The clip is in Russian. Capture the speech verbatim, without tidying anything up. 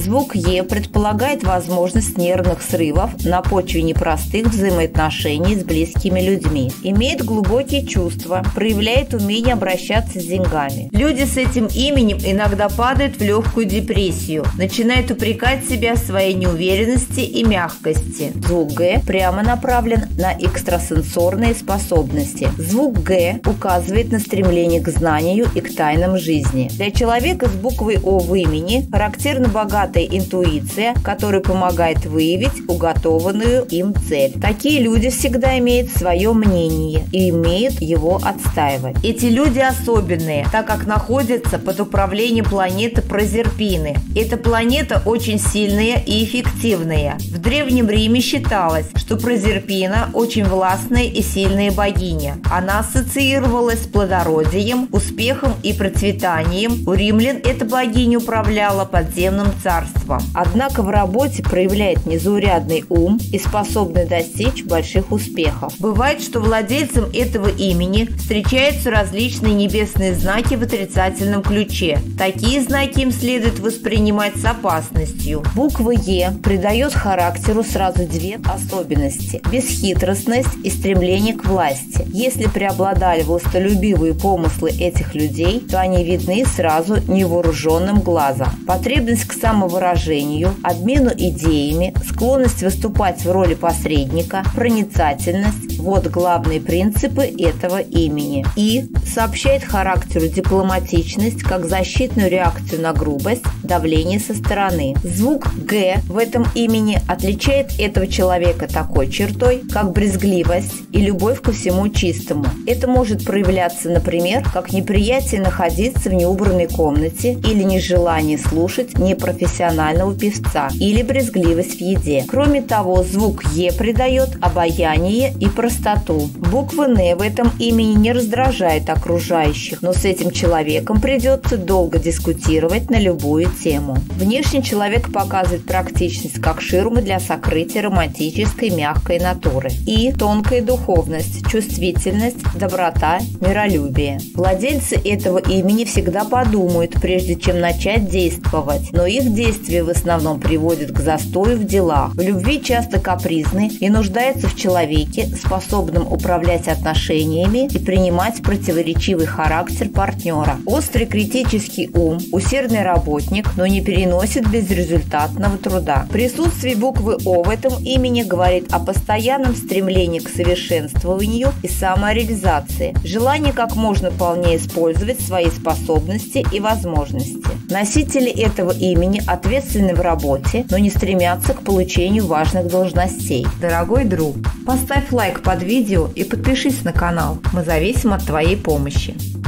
Звук Е предполагает возможность нервных срывов на почве непростых взаимоотношений с близкими людьми. Имеет глубокие чувства, проявляет умение обращаться с деньгами. Люди с этим именем иногда падают в легкую депрессию, начинают упрекать себя в своей неуверенности и мягкости. Звук Г прямо направлен на экстрасенсорные способности. Звук Г указывает на стремление к знанию и к тайнам жизни. Для человека с буквой О в имени характерна богатая интуиция, которая помогает выявить уготованную им цель. Такие люди всегда имеют свое мнение и умеют его отстаивать. Эти люди особенные, так как находятся под управлением планеты Прозерпины. Эта планета очень сильная и эффективная. В Древнем Риме считалось, что Прозерпина очень властная и сильная богиня. Она ассоциировалась с плодородием, успехом и процветанием. У римлян эта богиня управляла подземным царством. Однако в работе проявляет незаурядный ум и способна достичь больших успехов. Бывает, что владельцам этого имени встречаются различные небесные знаки в отрицательном ключе. Такие знаки им следует воспринимать с опасностью. Буква Е придает характеру сразу две особенности – бесхитростность и стремление к власти. Если преобладали властолюбивые помыслы этих людей, то они видны сразу невооруженным глазом. Потребность к самовыражению, обмену идеями, склонность выступать в роли посредника, проницательность – вот главные принципы этого имени. И сообщает характеру дипломатичность как защитную реакцию на грубость, давление со стороны. Звук Г в этом имени отличает этого человека такой чертой, как брезгливость и любовь ко всему чистому. Это может проявляться, например, как неприятие находиться в неубранной комнате или нежелание слушать непрофессионального певца или брезгливость в еде. Кроме того, звук Е придает обаяние и простоту. Буква Н в этом имени не раздражает окружающих, но с этим человеком придется долго дискутировать на любую тему. Внешне человек показывает практичность как ширмы для сокрытия романтической мягкой натуры. И тонкая духовность, чувствительность, доброта, миролюбие. Владельцы этого имени всегда подумают, прежде чем начать действовать, но их действия в основном приводят к застою в делах. В любви часто капризны и нуждаются в человеке, способном управлять отношениями и принимать противоречивый характер партнера. Острый критический ум, усердный работник, но не переносит безрезультатного труда. Присутствие буквы О в этом имени говорит о постоянном стремлении к совершенствованию и самореализации, желание как можно полнее использовать свои способности и возможности. Носители этого имени ответственны в работе, но не стремятся к получению важных должностей. Дорогой друг, поставь лайк под видео и подпишись на канал. Мы зависим от твоей помощи.